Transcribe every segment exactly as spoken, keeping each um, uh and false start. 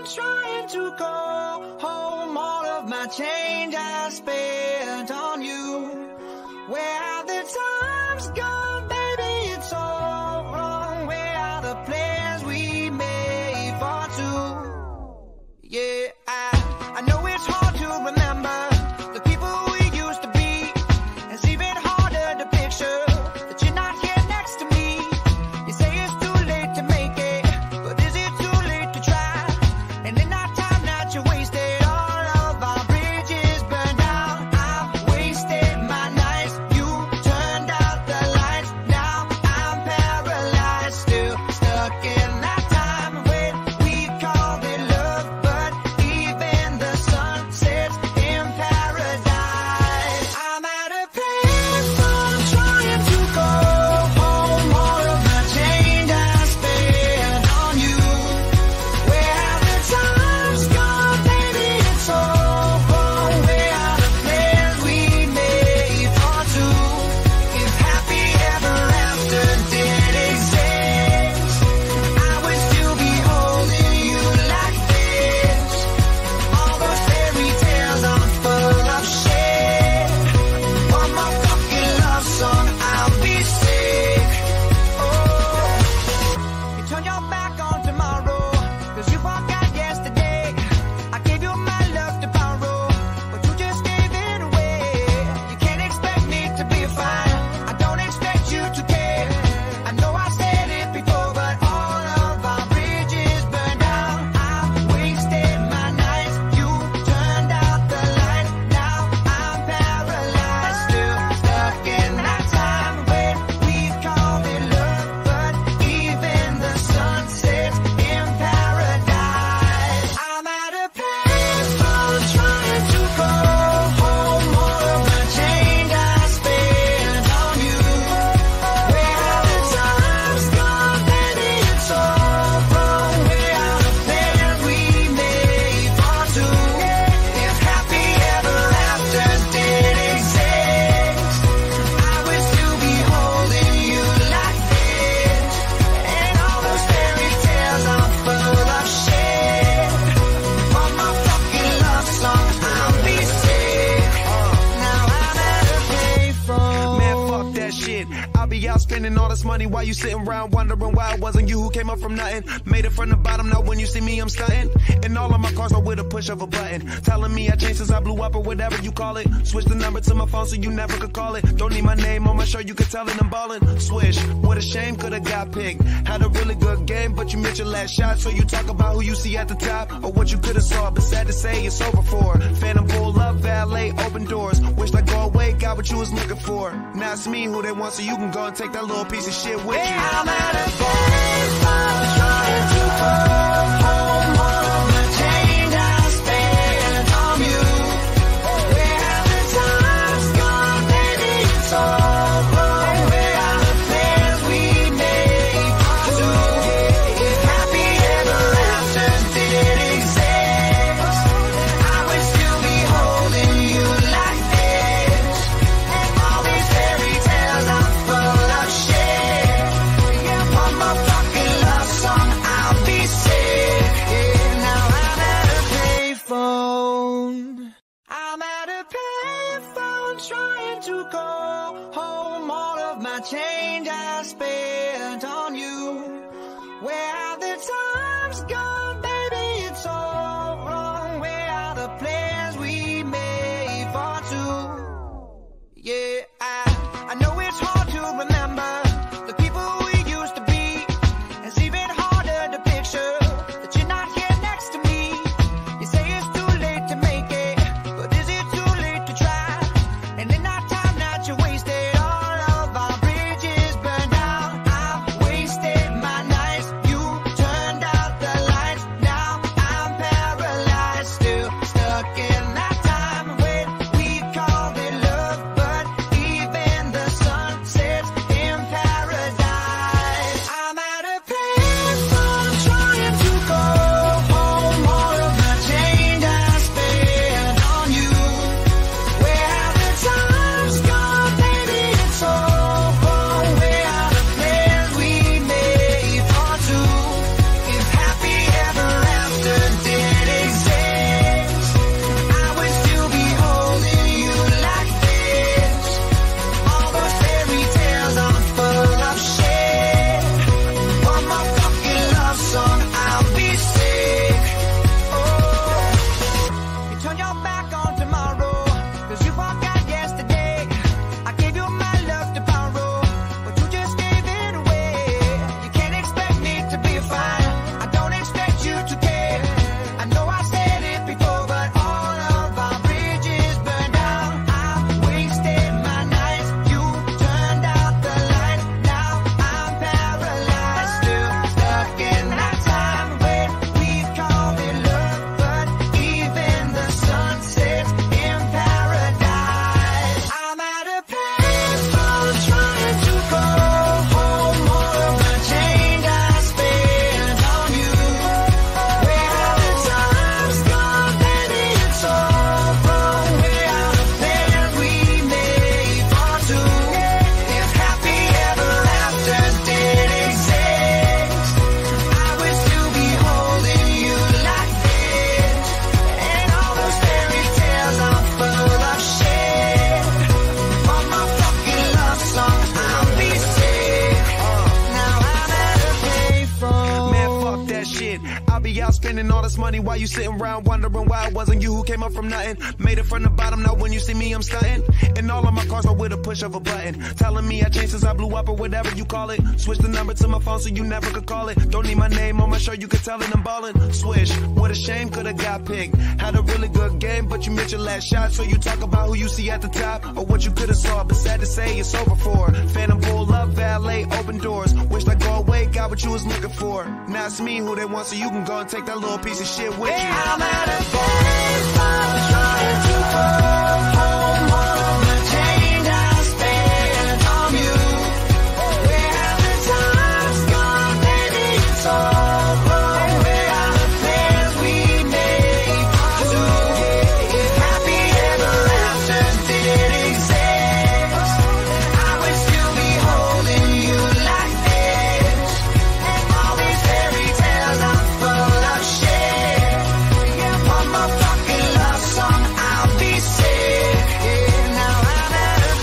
trying to go home. All of my change I spent on you. Where have the times gone, baby? It's all wrong. Where are the plans we made for two? Yeah, I, I know it's hard to remember the people we used to be. It's even harder to picture that you're not here next to me. You say it's too late to make it, but is it too late to try? And in that time that you wasted, all of our bridges burned down. I've wasted my nights, you turned out the lights. Now I'm paralyzed, still stuck in that time when we called it love. But even the sun sets in paradise. I'm at a payphone trying to go home. All of my change I spent on you. Where have the times gone, baby? It's all wrong. Where are the plans we made for two? If happy ever after did exist, I would still be holding you like this. All those fairy tales are full of shit. One more fucking love song, I'll be sick. Oh, you turn your back on tomorrow, cause you forgot yesterday. I gave you my love to borrow, but you just gave it away. You can't expect me to be fine, I don't expect you to care. I know I said it before, but all of our bridges burned down. I've wasted my nights, you turned out the lights. Now I'm paralyzed, still stuck in that time when we called it love. But even the sun sets in paradise. I'm at a payphone trying to go home. All of my change I spent on you. Where have the times gone, baby? It's all wrong. Where are the plans we made for two? If happy ever after did exist, I would still be holding you like this. And all those fairy tales are full of shit. One more fucking love song, I'll be sick. Now I'm at a payphone. Man, fuck that shit. I'll be out spending all this money while you sitting around wondering why it wasn't you who came up from nothing. Made it from the bottom, now when you see me, I'm stunting. And all of my cars are with a push of a button. Telling me I changed since I blew up or whatever you call it. Switch the number to my phone so you never could call it. Don't need my name on my shirt, you could tell it I'm ballin'. Swish, what a shame, could've got picked. Had a really good game, but you missed your last shot. So you talk about who you see at the top or what you could've saw. But sad to say, it's over for. Phantom pull up, valet, open doors. Wished I go away, got what you was looking for. Now it's me who they want, so you can go and take that little piece of shit with you. I'm at a payphone trying to go home. All of my change I spent on you. Where have the times gone, baby? It's all wrong. Where are the plans we made for two? If happy ever after did exist, I would still be holding you like this. And all these fairy tales are full of shit. One more fucking love song, I'll be sick. Now I'm at a payphone. I'm at a payphone trying to go home. All of my change I spent on you. Where have the times gone, baby? It's all wrong. Where are the plans we made for two? Yeah, I, I know it's hard to remember the people we used to be. It's even harder to picture that you're not here next to me. You say it's too late to make it, but is it too late to try? And in that time that you wasted, all of our bridges burned down. I've wasted my nights, you turned out I'll be out spending all this money while you sitting around wondering why it wasn't you who came up from nothing. Made it from the bottom, now when you see me I'm stunting. And all of my cars are with a push of a button. Telling me I changed since I blew up or whatever you call it. Switch the number to my phone so you never could call it. Don't need my name on my shirt, you could tell it I'm ballin'. Swish, what a shame, could've got picked. Had a really good game, but you missed your last shot. So you talk about who you see at the top or what you could've saw, but sad to say it's over for. Phantom pull up, valet, open doors. Wished I go away, got what you was looking for. Now it's me who they want, so you can go and take that little piece of shit with you. Yeah, I'm at a payphone trying to call home all of my change I spent on you. Where have the times gone, baby? It's all wrong. Where are the plans we made to do? If happy ever after did exist, I would still be holding you like this. And all these fairy tales are full of shit. One more fucking love song, I'll be sick. Yeah, now I'm at a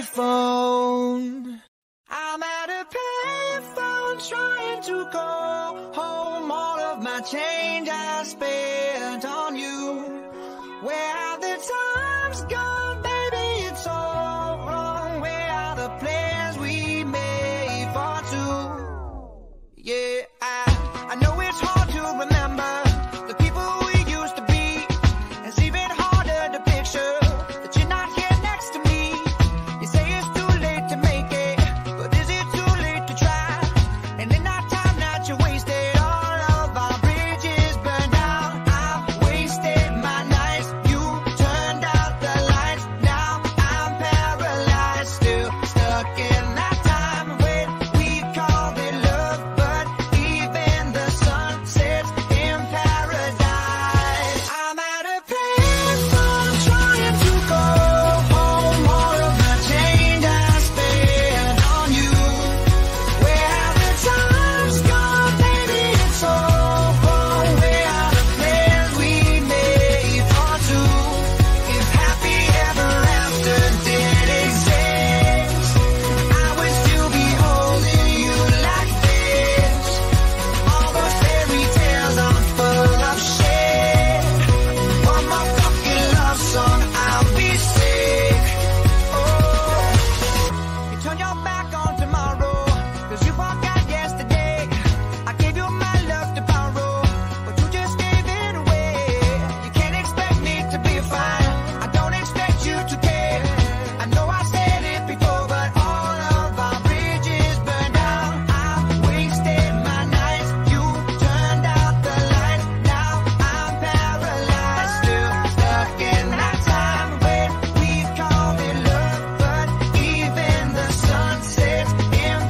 payphone. I'm at a payphone trying to call home all of my change I spent on you. Where have the times gone, baby? It's all wrong. Where are the plans we made for two? Yeah, I, I know it's hard to remember the people we used to be. It's even harder to picture that you're not here next to me. You say it's too late to make it, but is it too late to try? And in that time that you wasted, all of our bridges burned down. I've wasted my nights, you turned out the lights. Now I'm paralyzed, still stuck in that time when we called it love. But even the sun sets in paradise. I'm at a payphone trying to go home all of my change I spent on you. Where have the times gone, baby? It's all wrong. Where are the plans we made for two? If happy ever after did exist, I would still be holding you like this. All those fairy tales are full of shit. One more fucking love song, I'll be sick. Oh, you turn your back on tomorrow, cause you forgot yesterday. I gave you my love to borrow, but you just gave it away. You can't expect me to be fine, I don't expect you to care. I know I said it before, but all of our bridges burned down. I've wasted my nights, you turned out the lights. Now I'm paralyzed, still stuck in that time when we called it love. But even the sun sets in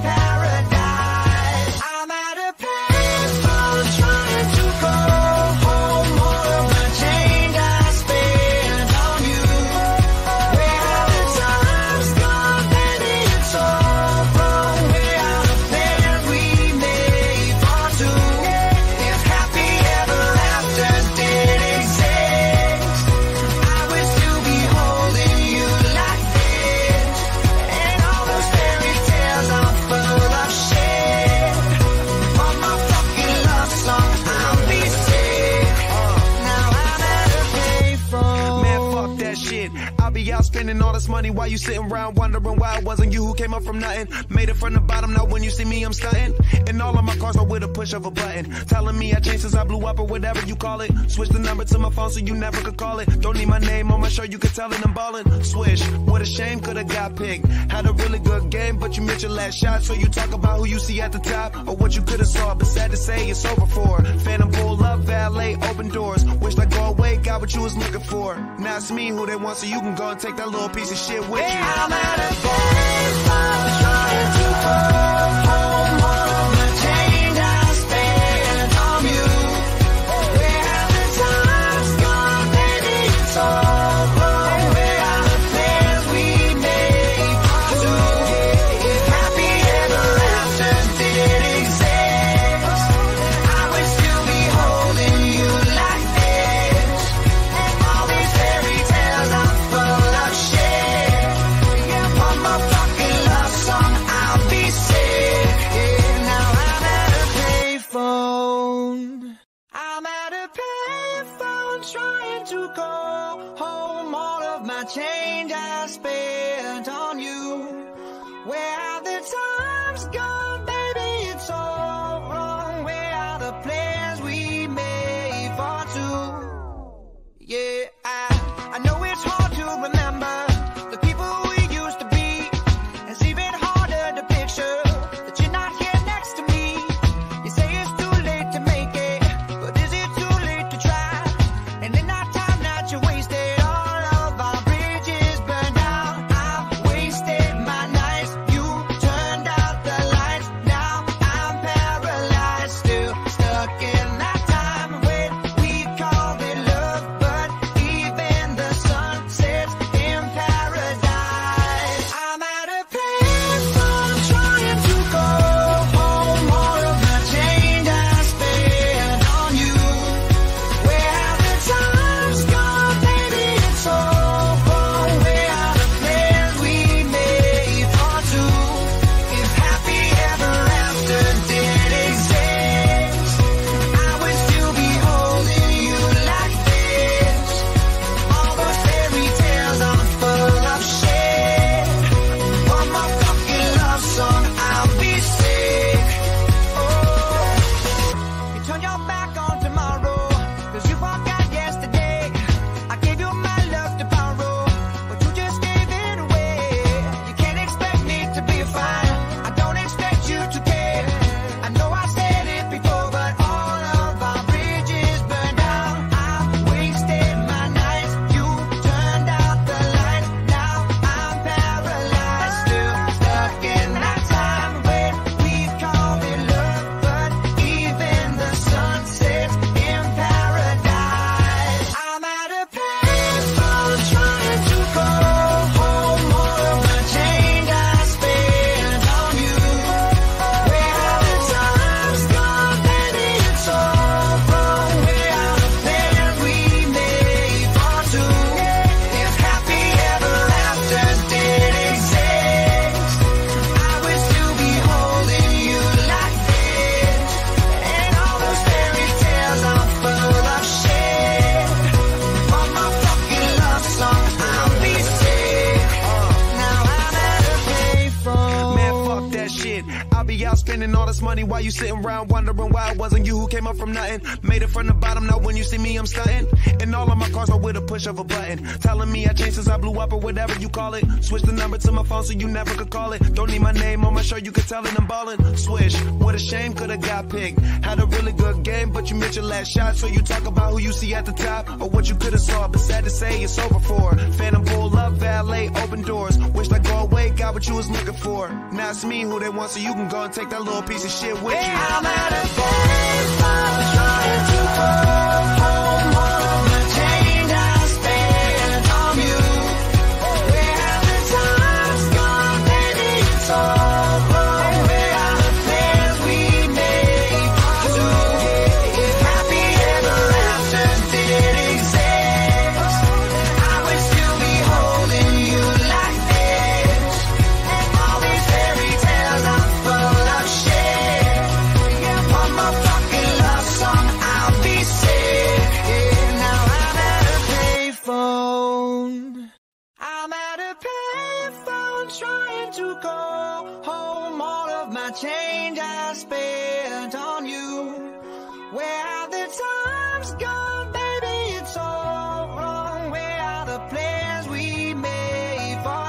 paradise. I'm at a payphone trying to call home all of my change I spent on you. Where have the times gone, baby? It's all wrong. Where are the plans we made for two? If happy ever after did exist, I would still be holding you like this. And all those fairy tales are full of shit. One more fucking love song, I'll be sick. Now I'm at a payphone. Man, fuck that shit. I'll be out spending all this money while you sitting around wondering why it wasn't you who came up from nothing. Made it from the bottom, now when you see me I'm stunting. And all of my cars are with a push of a button. Telling me I changed since I blew up or whatever you call it. Switch the number to my phone so you never could call it. Don't need my name on my shirt, you could tell it I'm ballin'. Swish, what a shame, could've got picked. Had a really good game, but you missed your last shot. So you talk about who you see at the top or what you could've saw, but sad to say it's over for. Phantom pull up, valet, open doors. Wished I go away, got what you was looking for. Now it's me who they want, so you can go and take that little piece of shit with you. Yeah, I'm at a payphone trying to call home all of my change I spent on you. Where have the times gone, baby? It's all wrong. Where are the plans we made for two? If happy ever after did exist, I would still be holding you like this. And all these fairy tales are full of shit. One more fucking love song, I'll be sick. change I spent on you. Where have the times gone, baby? It's all wrong. Where are the plans we made for two? Yeah, I, I know it's hard to remember the people we used to be. It's even harder to picture that you're not here next to me. You say it's too late to make it, but is it too late to try? And in that time that you wasted, all of our bridges burned down. I've wasted my nights, you turned out the lights. Now I'm paralyzed, still stuck in that time when we called it love. But even the sun sets in paradise. I'm at a payphone trying to go home. All of the change I spent on you. Where have the times gone, baby? It's all wrong. Where are the plans we made for two? If happy ever after did exist, I would still be holding you like this. All those fairy tales are full of shit. One more fucking love song, I'll be sick. Oh, you turn your back on tomorrow, cause you forgot yesterday. I gave you my love to borrow, but you just gave it away. You can't expect me to be fine, I don't expect you to care. I know I said it before, but all of our bridges burned down. I've wasted my nights, you turned out the lights. Now I'm paralyzed, still stuck in that time when we called it love. But even the sun sets in paradise. I'm at a payphone trying to go home. All of the change I spent on you. Where have the times gone, baby? It's all wrong. Where are the plans we made for two? If happy ever after did exist, I would still be holding you like this. And all those fairy tales are full of shit. One more fucking love song, I'll be sick. Now I'm at a payphone. Man, fuck that shit. I'll be out spending all this money while you sitting around wondering why it wasn't you who came up from nothing. Made it from the bottom, now when you see me, I'm stunting. And all of my cars are with a push of a button. Telling me I changed since I blew up or whatever you call it. Switch the number to my phone so you never could call it. Don't need my name on my shirt, you could tell it I'm ballin'. Swish, what a shame, could've got picked. Had a really good game, but you missed your last shot. So you talk about who you see at the top or what you could've saw. But sad to say, it's over for. Phantom pull up, valet, open doors. Wished I go away, got what you was looking for. Now it's me who they want, so you can go and take that little piece of shit with you. I'm at a payphone trying to go home. All of the change I spent on you. Where have the times gone, baby? It's all wrong. Where are the plans we made for two? If happy ever after did exist, I would still be holding you like this. And all these fairy tales are full of shit. One more fucking love song, I'll be sick. Now I'm at a payphone. I'm at a payphone trying to go home. All of my change I spent on you. Where have the times gone, baby? It's all wrong. Where are the plans we made for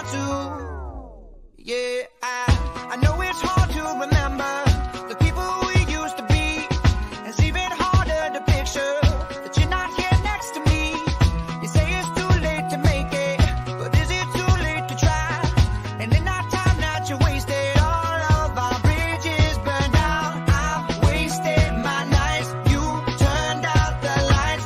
two? Yeah, I, I know it's hard to remember the people we used to be. It's even harder to picture that you're not here next to me. You say it's too late to make it, but is it too late to try? And in that time that you wasted, all of our bridges burned down. I've wasted my nights, you turned out the lights.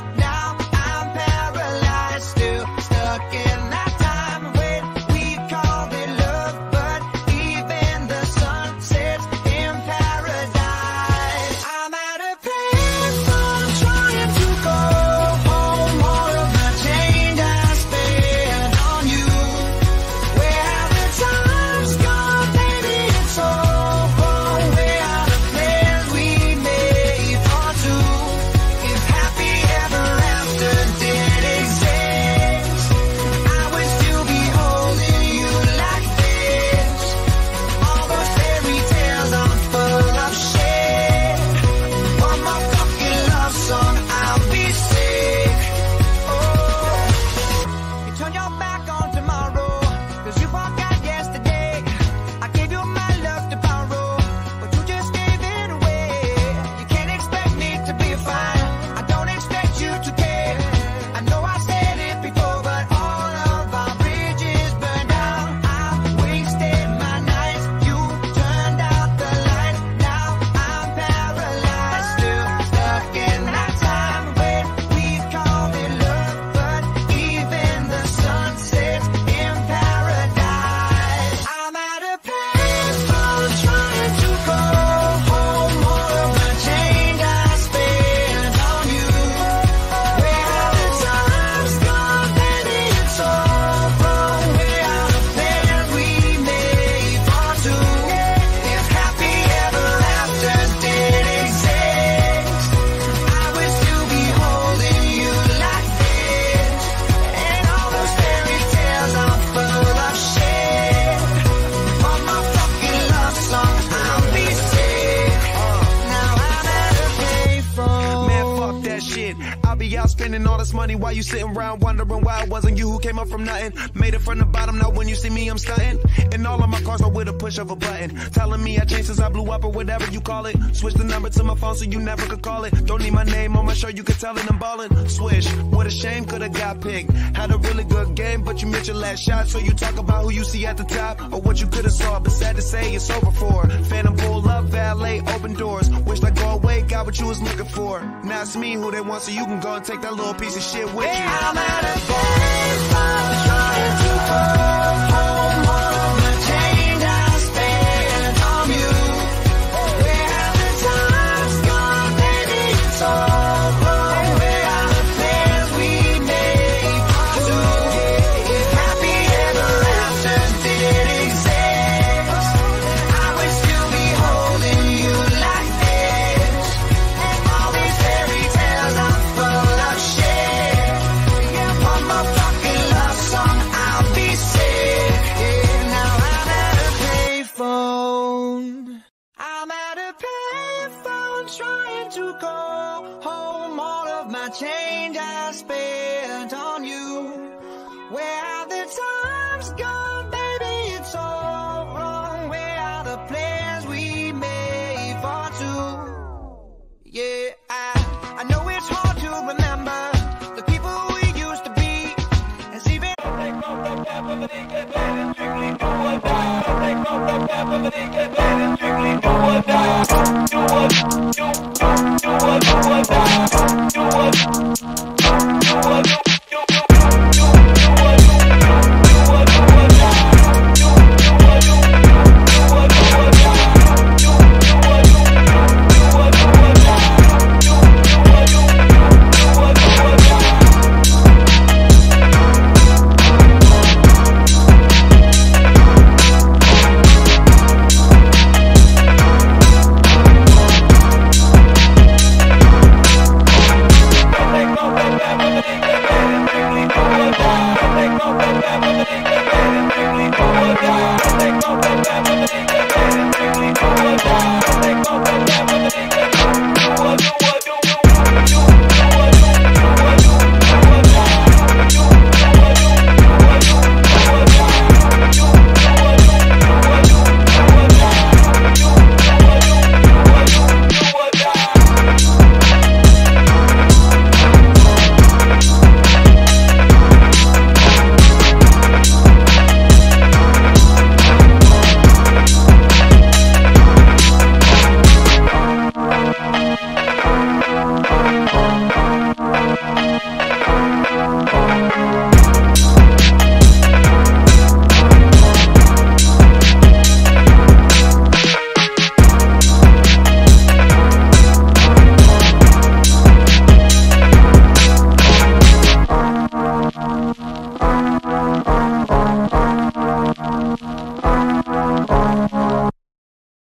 I'll be out spending all this money while you sitting around wondering why it wasn't you who came up from nothing. Made it from the bottom, now when you see me I'm stunting. And all of my cars are with a push of a button. Telling me I changed since I blew up or whatever you call it. Switch the number to my phone so you never could call it. Don't need my name on my shirt, you can tell it I'm ballin'. Swish, what a shame, could've got picked. Had a really good game, but you missed your last shot. So you talk about who you see at the top or what you could've saw, but sad to say it's over for. Phantom pull up, valet, open doors. Wished I go away, got what you was looking for. Now it's me who they want, so you can go and take that little piece of shit with you. I'm at a payphone trying to call home all of my change I spent on you. Where have the times gone, baby? It's all wrong. Where are the plans we made for two? If happy ever afters did exist, I would still be holding you like this. All these fairy tales are full of shit. One more fucking love song, I'll be sick. Now I'm at a payphone. I'm at a payphone trying to call home all of my change I spent on you. Where are the times gone, baby? It's all wrong. Where are the plans we made for two? Yeah, I, I know it's hard to remember the people we used to be. As even Do what, do what, do what, do what, do what.